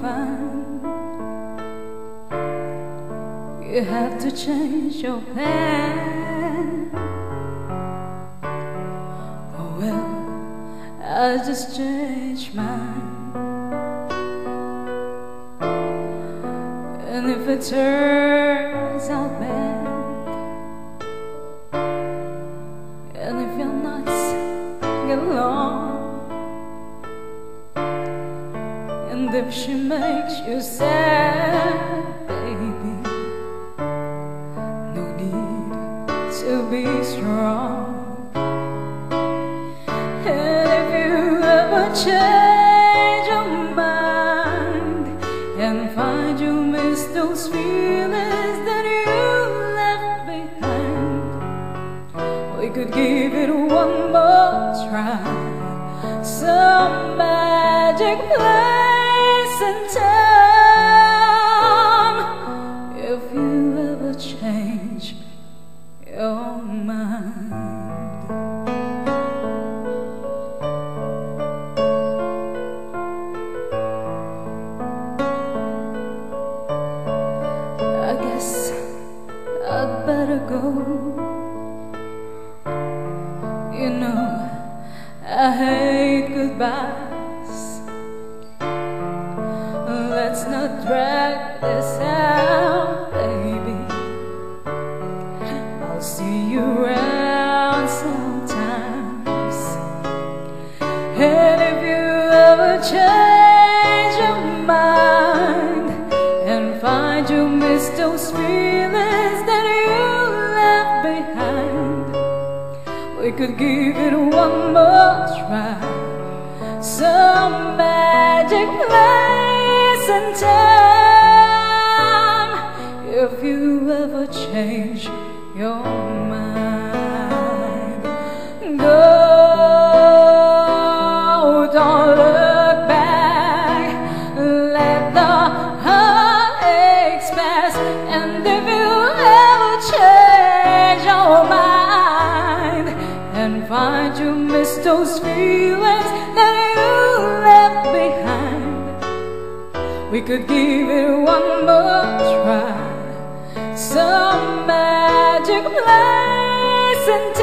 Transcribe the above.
find you have to change your plan. Oh well, I just changed mine. And if it turns out bad, and if your nights get long, and if she makes you sad, baby, no need to be strong. And if you ever change your mind and find you miss those feelings that you left behind, we could give it one more try. Some magic place and time, if you ever change your mind. I guess I'd better go. You know, I hate goodbyes. Let's not drag this out, baby. I'll see you around sometimes. And if you ever change your mind and find you miss those feelings that you left behind, we could give it one more try. Some magic place and time, if you ever change your mind. Go, don't look back, let the heartaches pass. And if you ever change your mind and find you miss those feelings that you left behind, we could give it one more try. Some magic place and